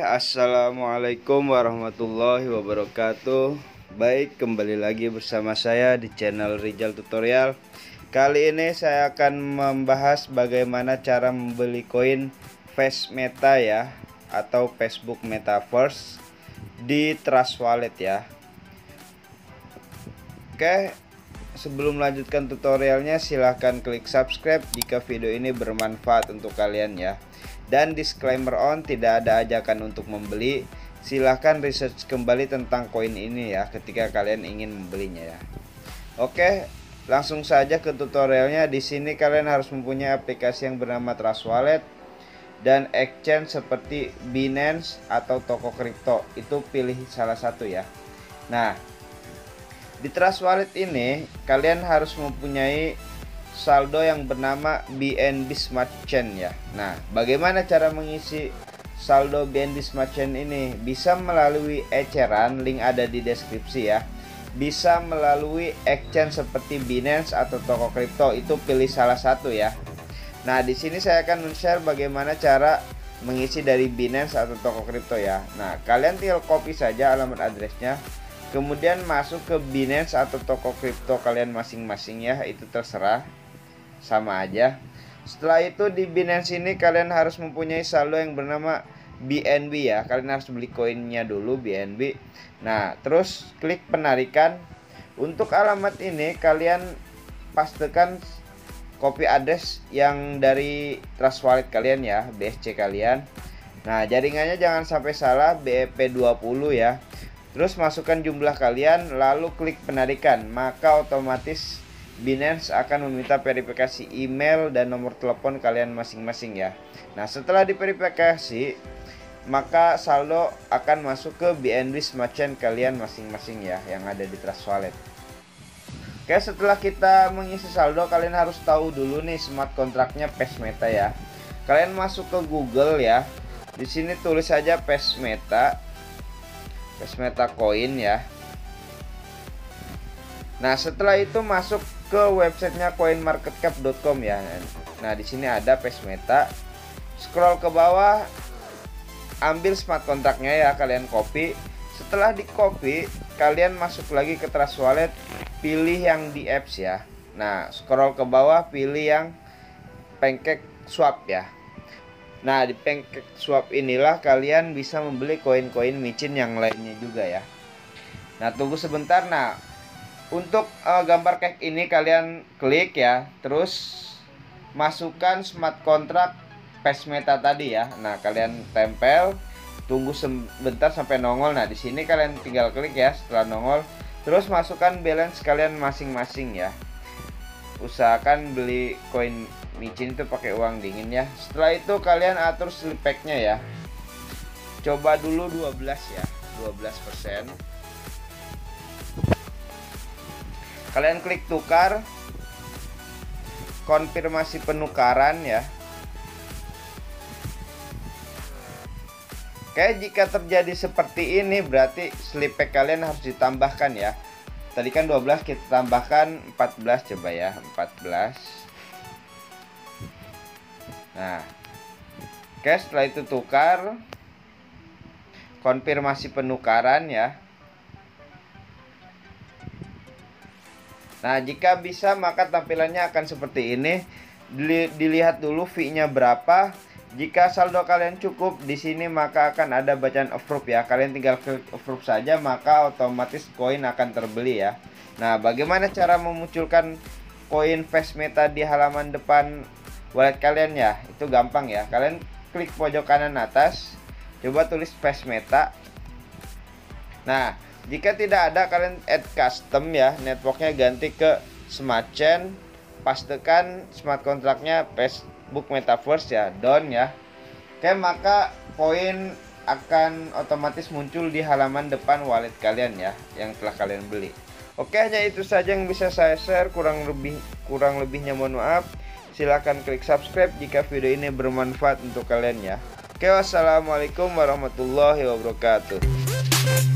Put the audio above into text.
Assalamualaikum warahmatullahi wabarakatuh. Baik, kembali lagi bersama saya di channel Rizal Tutorial. Kali ini saya akan membahas bagaimana cara membeli koin Face Meta ya, atau Facebook Metaverse di Trust Wallet ya. Oke, sebelum melanjutkan tutorialnya, silahkan klik subscribe jika video ini bermanfaat untuk kalian ya. Dan disclaimer on, tidak ada ajakan untuk membeli. Silahkan research kembali tentang koin ini ya ketika kalian ingin membelinya ya. Oke, langsung saja ke tutorialnya. Di sini kalian harus mempunyai aplikasi yang bernama Trust Wallet dan exchange seperti Binance atau toko kripto. Itu pilih salah satu ya. Nah, di Trust Wallet ini kalian harus mempunyai saldo yang bernama BNB Smart Chain ya. Nah, bagaimana cara mengisi saldo BNB Smart Chain ini? Bisa melalui eceran, link ada di deskripsi ya. Bisa melalui exchange seperti Binance atau toko kripto, itu pilih salah satu ya. Nah, di sini saya akan men-share bagaimana cara mengisi dari Binance atau toko kripto ya. Nah, kalian tinggal copy saja alamat addressnya, kemudian masuk ke Binance atau toko kripto kalian masing-masing ya, itu terserah, sama aja. Setelah itu di Binance ini kalian harus mempunyai saldo yang bernama BNB ya. Kalian harus beli koinnya dulu BNB. Nah, terus klik penarikan. Untuk alamat ini kalian pastekan copy address yang dari Trust Wallet kalian ya, BSC kalian. Nah, jaringannya jangan sampai salah, BEP20 ya. Terus masukkan jumlah kalian, lalu klik penarikan. Maka otomatis Binance akan meminta verifikasi email dan nomor telepon kalian masing-masing ya. Nah, setelah diverifikasi, maka saldo akan masuk ke BNB Smart Chain kalian masing-masing ya, yang ada di Trust Wallet. Oke, setelah kita mengisi saldo, kalian harus tahu dulu nih smart kontraknya Face Meta ya. Kalian masuk ke Google ya. Di sini tulis saja Face Meta Coin ya. Nah, setelah itu masuk ke websitenya coinmarketcap.com ya. Nah, di sini ada Face Meta. Scroll ke bawah, ambil smart kontraknya ya, kalian copy. Setelah di copy, kalian masuk lagi ke Trust Wallet, pilih yang di apps ya. Nah, scroll ke bawah, pilih yang Pancake Swap ya. Nah, di Pancake Swap inilah kalian bisa membeli koin-koin micin yang lainnya juga ya. Nah, tunggu sebentar. Nah, untuk gambar cake ini kalian klik ya, terus masukkan smart contract Face Meta tadi ya. Nah, kalian tempel, tunggu sebentar sampai nongol. Nah, di sini kalian tinggal klik ya setelah nongol, terus masukkan balance kalian masing-masing ya. Usahakan beli koin micin itu pakai uang dingin ya. Setelah itu kalian atur slip pack-nya ya. Coba dulu 12 ya, 12%. Kalian klik tukar, konfirmasi penukaran ya. Oke, jika terjadi seperti ini berarti slip pack kalian harus ditambahkan ya. Tadi kan 12, kita tambahkan 14 coba ya, 14. Nah, oke, setelah itu tukar, konfirmasi penukaran ya. Nah, jika bisa maka tampilannya akan seperti ini. Dilihat dulu fee-nya berapa. Jika saldo kalian cukup di sini maka akan ada bacaan approve ya. Kalian tinggal klik approve saja, maka otomatis koin akan terbeli ya. Nah, bagaimana cara memunculkan koin Face Meta di halaman depan wallet kalian ya? Itu gampang ya. Kalian klik pojok kanan atas, coba tulis Face Meta. Nah, jika tidak ada, kalian add custom ya, networknya ganti ke Smart Chain, pastekan smart kontraknya Facebook Metaverse ya, done ya. Oke, maka koin akan otomatis muncul di halaman depan wallet kalian ya, yang telah kalian beli. Oke, hanya itu saja yang bisa saya share, kurang lebihnya mohon maaf. Silahkan klik subscribe jika video ini bermanfaat untuk kalian ya. Oke, wassalamualaikum warahmatullahi wabarakatuh.